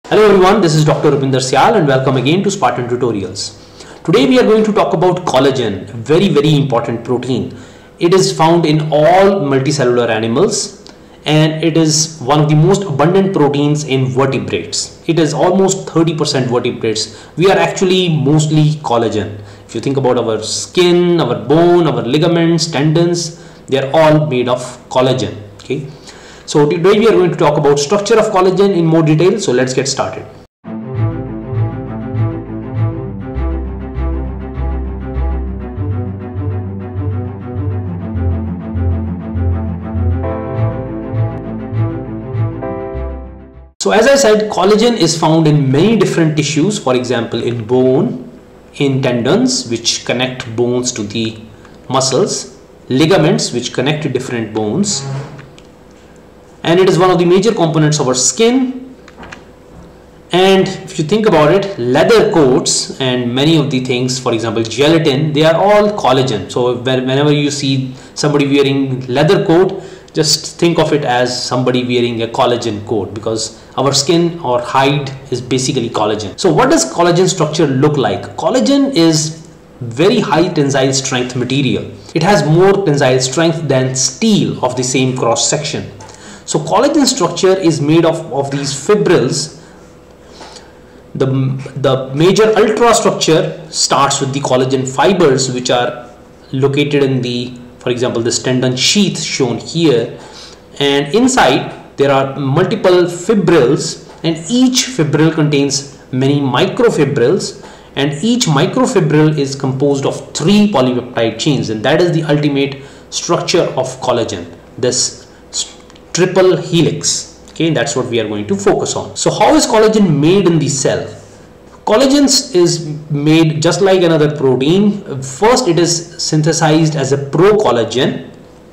Hello everyone, this is Dr. Rupinder Syal and welcome again to Spartan Tutorials. Today we are going to talk about collagen, a very important protein. It is found in all multicellular animals and it is one of the most abundant proteins in vertebrates. It is almost 30% vertebrates. We are actually mostly collagen. If you think about our skin, our bone, our ligaments, tendons, they are all made of collagen. Okay. So today we are going to talk about structure of collagen in more detail. So let's get started. So as I said, collagen is found in many different tissues. For example, in bone, in tendons which connect bones to the muscles, ligaments which connect to different bones. And it is one of the major components of our skin. And if you think about it, leather coats and many of the things, for example gelatin, they are all collagen. So whenever you see somebody wearing leather coat, just think of it as somebody wearing a collagen coat, because our skin or hide is basically collagen. So what does collagen structure look like? Collagen is very high tensile strength material. It has more tensile strength than steel of the same cross section. So collagen structure is made of these fibrils. The major ultrastructure starts with the collagen fibers, which are located in the, for example, this tendon sheath shown here, and inside there are multiple fibrils, and each fibril contains many microfibrils, and each microfibril is composed of 3 polypeptide chains, and that is the ultimate structure of collagen, this triple helix. Okay, that's what we are going to focus on. So how is collagen made in the cell? Collagen is made just like another protein. First it is synthesized as a procollagen,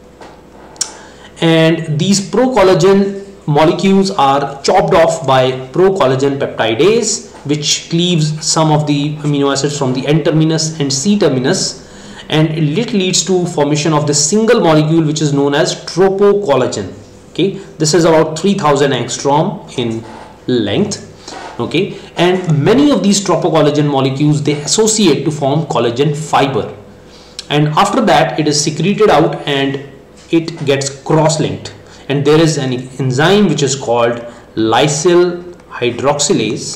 and these procollagen molecules are chopped off by procollagen peptidase, which cleaves some of the amino acids from the N terminus and C terminus, and it leads to formation of the single molecule which is known as tropocollagen. Okay, this is about 3000 angstrom in length. Okay, and many of these tropocollagen molecules, they associate to form collagen fiber, and after that it is secreted out and it gets cross-linked, and there is an enzyme which is called lysyl hydroxylase,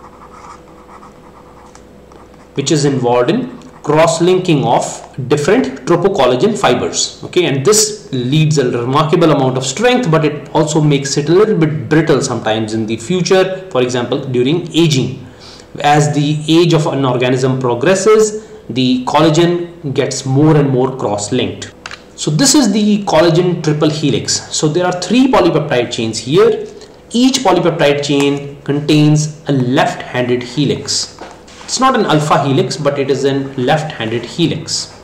which is involved in cross-linking of different tropocollagen fibers. Okay, and this leads a remarkable amount of strength, but it also makes it a little bit brittle sometimes in the future, for example during aging. As the age of an organism progresses, the collagen gets more and more cross-linked. So this is the collagen triple helix. So there are 3 polypeptide chains here. Each polypeptide chain contains a left-handed helix. It's not an alpha helix, but it is an left-handed helix.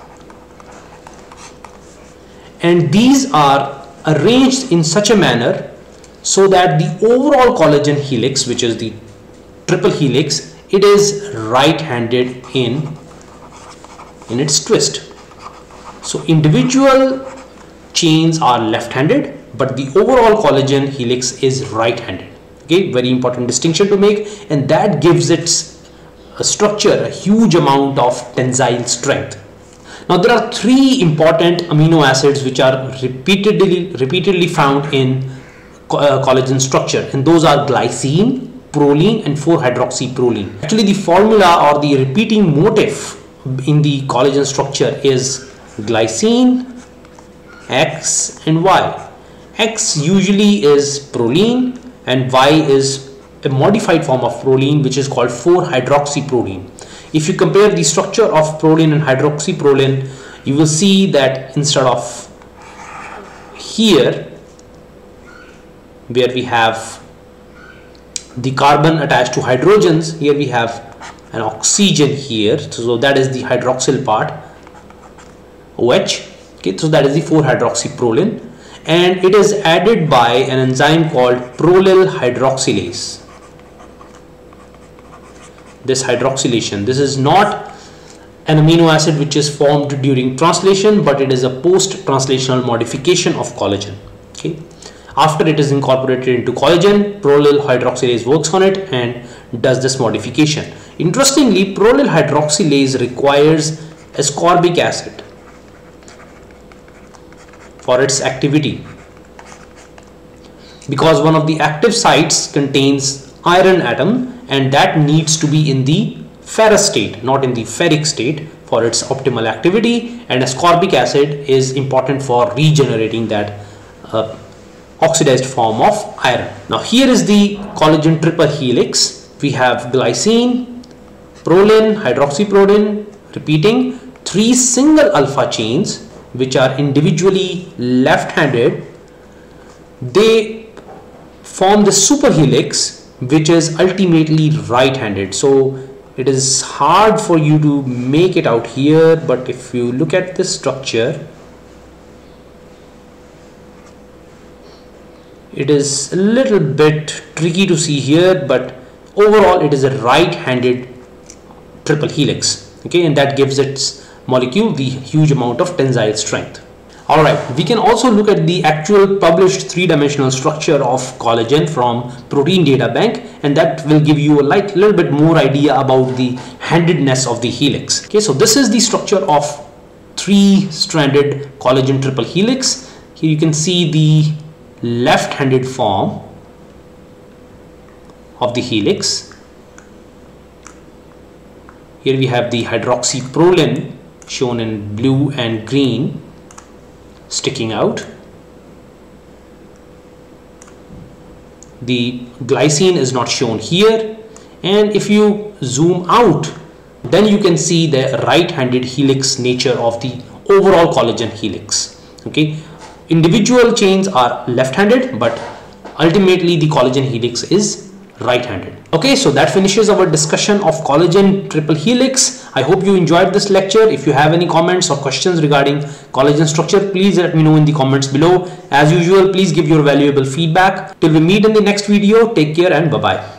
And these are arranged in such a manner so that the overall collagen helix, which is the triple helix, it is right-handed in its twist. So individual chains are left-handed, but the overall collagen helix is right-handed. Okay, very important distinction to make, and that gives its structure a huge amount of tensile strength. Now there are 3 important amino acids which are repeatedly found in collagen structure, and those are glycine, proline, and 4-hydroxyproline. Actually the formula or the repeating motif in the collagen structure is glycine, X and Y. X usually is proline and Y is a modified form of proline which is called 4-hydroxyproline. If you compare the structure of proline and hydroxyproline, you will see that instead of here where we have the carbon attached to hydrogens, here we have an oxygen here, so that is the hydroxyl part, OH. Okay, so that is the 4-hydroxyproline, and it is added by an enzyme called prolyl hydroxylase. This hydroxylation, this is not an amino acid which is formed during translation, but it is a post translational modification of collagen. Okay, After it is incorporated into collagen, prolyl hydroxylase works on it and does this modification. Interestingly, prolyl hydroxylase requires ascorbic acid for its activity, because one of the active sites contains iron atom and that needs to be in the ferrous state, not in the ferric state, for its optimal activity, and ascorbic acid is important for regenerating that oxidized form of iron. Now here is the collagen triple helix. We have glycine, proline, hydroxyproline, repeating 3 single alpha chains which are individually left-handed. They form the super helix which is ultimately right-handed. So it is hard for you to make it out here, but if you look at this structure, it is a little bit tricky to see here, but overall it is a right-handed triple helix, okay, and that gives its molecule the huge amount of tensile strength. All right, we can also look at the actual published 3-dimensional structure of collagen from Protein Data Bank, and that will give you a little bit more idea about the handedness of the helix. Okay, so this is the structure of 3-stranded collagen triple helix. Here you can see the left-handed form of the helix. Here we have the hydroxyproline shown in blue and green sticking out. The glycine is not shown here, and if you zoom out, then you can see the right-handed helix nature of the overall collagen helix. Okay, individual chains are left-handed, but ultimately the collagen helix is right-handed. Okay, so that finishes our discussion of collagen triple helix. I hope you enjoyed this lecture. If you have any comments or questions regarding collagen structure, please let me know in the comments below. As usual, please give your valuable feedback. Till we meet in the next video, take care and bye-bye.